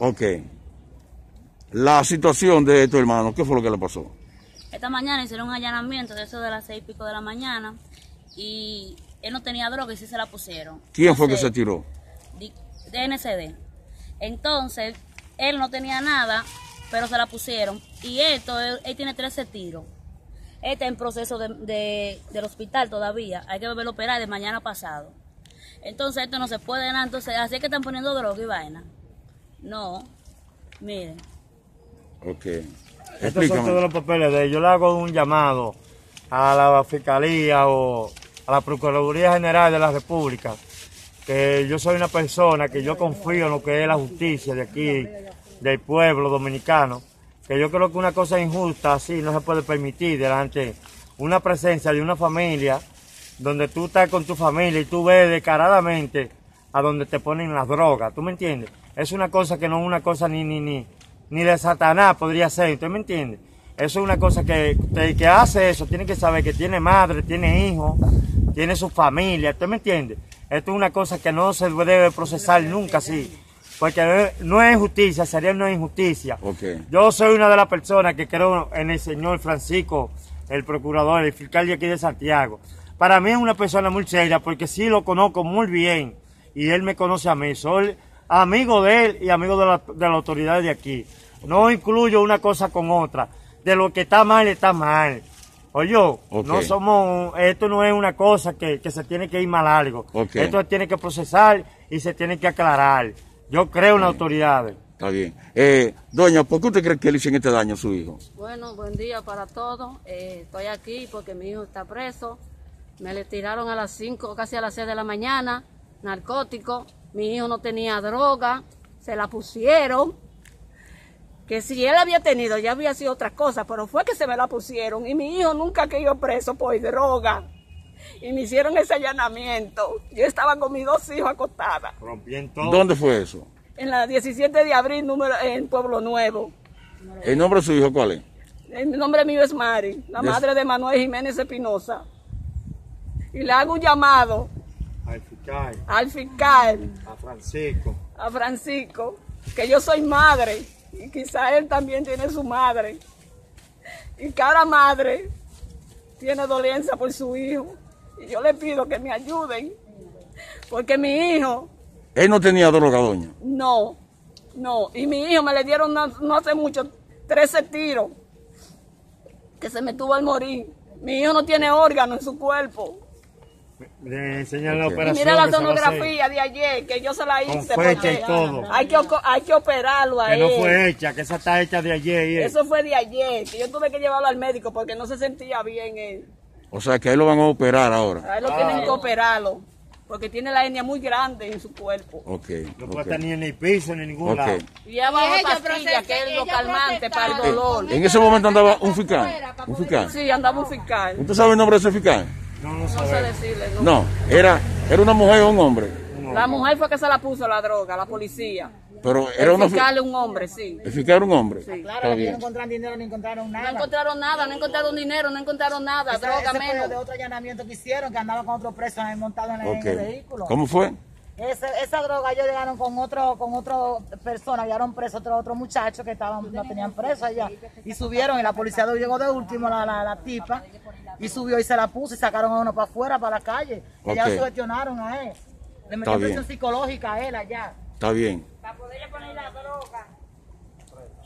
Ok. La situación de tu hermano, ¿qué fue lo que le pasó? Esta mañana hicieron un allanamiento de eso de las 6:00 de la mañana y él no tenía droga y sí se la pusieron. ¿Quién fue que se tiró? De NCD. Entonces, él no tenía nada, pero se la pusieron. Y él tiene 13 tiros. Él está en proceso del hospital todavía. Hay que volverlo a operar de mañana pasado. Entonces, esto no se puede nada. Entonces, así es que están poniendo droga y vaina. No, miren. Ok. Estos son todos los papeles de él. Yo le hago un llamado a la Fiscalía o a la Procuraduría General de la República, que yo soy una persona que yo confío en lo que es la justicia de aquí, del pueblo dominicano, que yo creo que una cosa injusta así no se puede permitir delante una presencia de una familia donde tú estás con tu familia y tú ves descaradamente a donde te ponen las drogas, ¿tú me entiendes? Es una cosa que no es una cosa ni de Satanás podría ser, ¿usted me entiende? Eso es una cosa que el que hace eso tiene que saber que tiene madre, tiene hijos, tiene su familia, ¿usted me entiende? Esto es una cosa que no se debe procesar nunca así, porque no es justicia, sería una injusticia. Okay. Yo soy una de las personas que creo en el señor Francisco, el procurador, el fiscal de aquí de Santiago. Para mí es una persona muy seria, porque sí lo conozco muy bien, y él me conoce a mí, soy amigo de él y amigo de la autoridad de aquí. No incluyo una cosa con otra. De lo que está mal, está mal. Oye, okay. No somos, esto no es una cosa que se tiene que ir mal algo. Okay. Esto se tiene que procesar y se tiene que aclarar. Yo creo en las autoridades. Está bien. Doña, ¿por qué usted cree que le hicieron este daño a su hijo? Bueno, buen día para todos. Estoy aquí porque mi hijo está preso. Me le tiraron a las 5, casi a las 6 de la mañana, narcótico. Mi hijo no tenía droga, se la pusieron. Que si él había tenido, ya había sido otra cosa, pero fue que se me la pusieron. Y mi hijo nunca cayó preso por droga. Y me hicieron ese allanamiento. Yo estaba con mis 2 hijos acostadas. ¿Dónde fue eso? En la 17 de abril, en Pueblo Nuevo. ¿El nombre de su hijo cuál es? El nombre mío es Mari, la madre de Manuel Jiménez Espinosa. Y le hago un llamado al fiscal, a Francisco, que yo soy madre. Y quizá él también tiene su madre. Y cada madre tiene dolencia por su hijo. Y yo le pido que me ayuden. Porque mi hijo... ¿Él no tenía droga, doña? No. Y mi hijo me le dieron no hace mucho 13 tiros. Que se me tuvo al morir. Mi hijo no tiene órgano en su cuerpo. Le enseñan la operación. Y mira la sonografía de ayer, que yo se la hice. Con fecha y todo. Hay que operarlo a él. Que no fue hecha, que esa está hecha de ayer. Eso fue de ayer, que yo tuve que llevarlo al médico porque no se sentía bien él. O sea, que a él lo van a operar ahora. A él lo tienen que operarlo, porque tiene la hernia muy grande en su cuerpo. No puede estar ni en el piso ni en ningún lado. Y lleva pastillas, que es lo calmante para el dolor. En ese momento andaba un fiscal. ¿Un fiscal? Sí, andaba un fiscal. ¿Usted sabe el nombre de ese fiscal? No sé decirle. No, era una mujer o un hombre. La mujer fue que se la puso la droga, la policía. Pero era el fiscal es un hombre, sí. ¿El fiscal era un hombre? Sí. Claro, no encontraron dinero, no encontraron nada. No encontraron nada, no encontraron dinero, no encontraron nada, droga menos. Fue de otro allanamiento que hicieron, que andaba con otro preso montado en el vehículo. ¿Cómo fue? Esa droga ellos llegaron con otra persona, llegaron preso otro muchacho que no tenían preso allá. Y subieron y la policía llegó de último, la tipa, y subió y se la puso y sacaron a uno para afuera, para la calle. Y ya lo sugestionaron a él. Le metieron presión psicológica a él allá. Está bien. Para poderle poner la droga.